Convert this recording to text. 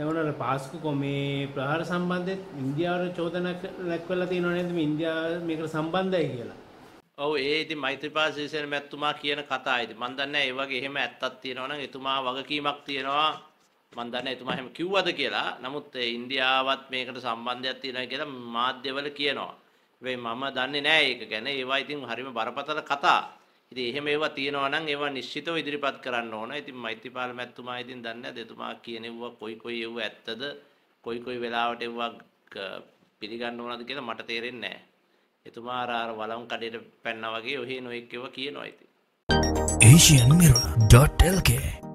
දැන් පාස්කු කොමේ ප්‍රහාර සම්බන්ධයෙන් ඉන්දියාවට චෝදනා ලැක්වලා තියෙනව නේද මේ ඉන්දියාව මේකට සම්බන්ධයි කියලා. ඔව් ඒ ඉතින් මෛත්‍රීපාල සිරිසේන මැතිතුමා කියන කතා. ඉතින් මම දන්නේ ඒ වගේ එහෙම ඇත්තක් තියෙනවා නම් එතුමා වගකීමක් තියෙනවා. මම දන්නේ එතුමා එහෙම කිව්වද කියලා. නමුත් ඉන්දියාවත් මේකට සම්බන්ධයක් තියෙනවා කියලා මාධ්‍යවල කියනවා. වෙයි මම දන්නේ නැහැ ඒක ගැන. ඒවා ඉතින් හරිම බරපතල කතා. ඉතින් එහෙම ඒවා තියෙනවා නම් ඒවා නිශ්චිතව ඉදිරිපත් කරන්න ඕන. ඉතින් මෛත්‍රීපාල මැතිතුමා ඉතින් දන්නේ නැහැ එතුමා කියන ඒවා කොයි ඒවා ඇත්තද කොයි වෙලාවට ඒවා පිළිගන්න ඕනද කියලා මට තේරෙන්නේ නැහැ. එතුමා අර වලම් කඩේට පැන්නා වගේ ඔහේ නොඑක් ඒවා කියනවා ඉතින්. asianmirror.lk